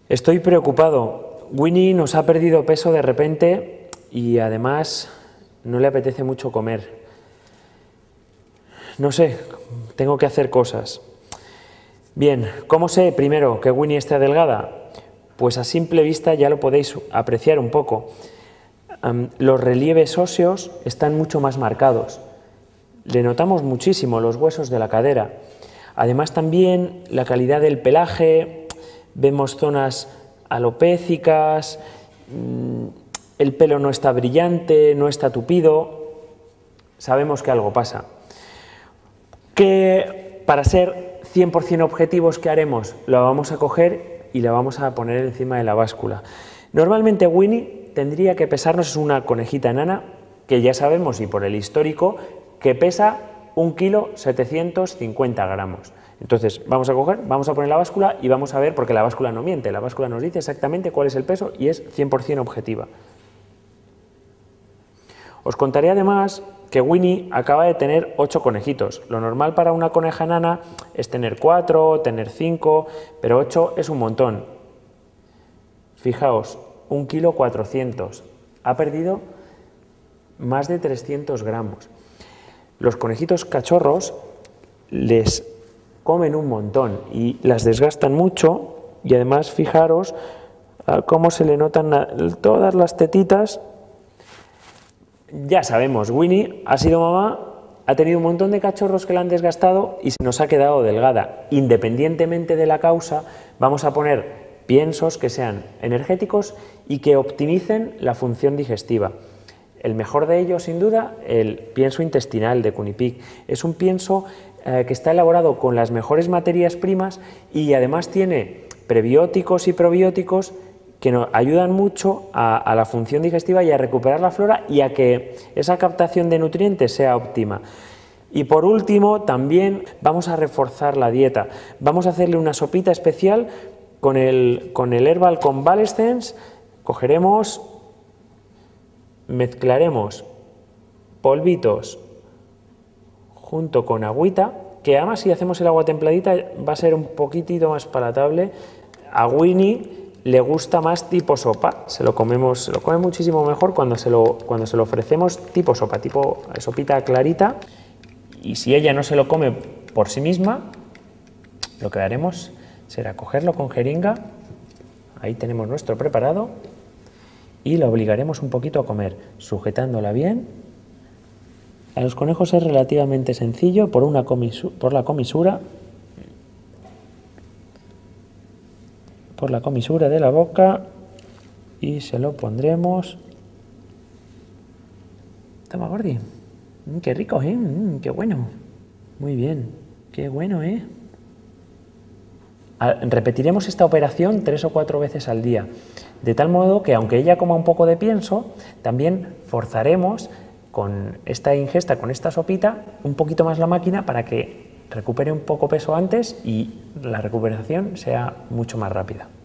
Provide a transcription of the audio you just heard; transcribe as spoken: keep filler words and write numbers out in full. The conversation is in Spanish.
Estoy preocupado. Winnie nos ha perdido peso de repente y además no le apetece mucho comer. No sé, tengo que hacer cosas. Bien, ¿cómo sé primero que Winnie está delgada? Pues a simple vista ya lo podéis apreciar un poco. Um, los relieves óseos están mucho más marcados. Le notamos muchísimo los huesos de la cadera. Además también la calidad del pelaje, vemos zonas alopécicas, el pelo no está brillante, no está tupido, sabemos que algo pasa. Que para ser cien por cien objetivos, ¿qué haremos? La vamos a coger y la vamos a poner encima de la báscula. Normalmente Winnie tendría que pesarnos, es una conejita enana, que ya sabemos, y por el histórico, que pesa un kilo setecientos cincuenta gramos. Entonces vamos a coger, vamos a poner la báscula y vamos a ver, porque la báscula no miente, la báscula nos dice exactamente cuál es el peso y es cien por cien objetiva. Os contaré además que Winnie acaba de tener ocho conejitos. Lo normal para una coneja enana es tener cuatro, tener cinco, pero ocho es un montón. Fijaos, un kilo cuatrocientos. Ha perdido más de trescientos gramos. Los conejitos cachorros les comen un montón y las desgastan mucho, y además fijaros cómo se le notan todas las tetitas. Ya sabemos, Winnie ha sido mamá, ha tenido un montón de cachorros que la han desgastado y se nos ha quedado delgada. Independientemente de la causa, vamos a poner piensos que sean energéticos y que optimicen la función digestiva. El mejor de ellos, sin duda, el pienso intestinal de Cunipic. Es un pienso eh, que está elaborado con las mejores materias primas y además tiene prebióticos y probióticos que nos ayudan mucho a, a la función digestiva y a recuperar la flora y a que esa captación de nutrientes sea óptima. Y por último, también vamos a reforzar la dieta. Vamos a hacerle una sopita especial con el, con el Herbal Convalescence. Cogeremos, mezclaremos polvitos junto con agüita, que además si hacemos el agua templadita va a ser un poquitito más palatable. A Winnie le gusta más tipo sopa, se lo comemos, se lo come muchísimo mejor cuando se lo, cuando se lo ofrecemos tipo sopa, tipo sopita clarita. Y si ella no se lo come por sí misma, lo que haremos será cogerlo con jeringa, ahí tenemos nuestro preparado, y la obligaremos un poquito a comer, sujetándola bien. A los conejos es relativamente sencillo por, una comisu por la comisura, por la comisura de la boca, y se lo pondremos. Toma, Gordi. Mm, qué rico, ¿eh? Mm, qué bueno. Muy bien. Qué bueno, ¿eh? A repetiremos esta operación tres o cuatro veces al día, de tal modo que aunque ella coma un poco de pienso, también forzaremos con esta ingesta, con esta sopita, un poquito más la máquina para que recupere un poco peso antes y la recuperación sea mucho más rápida.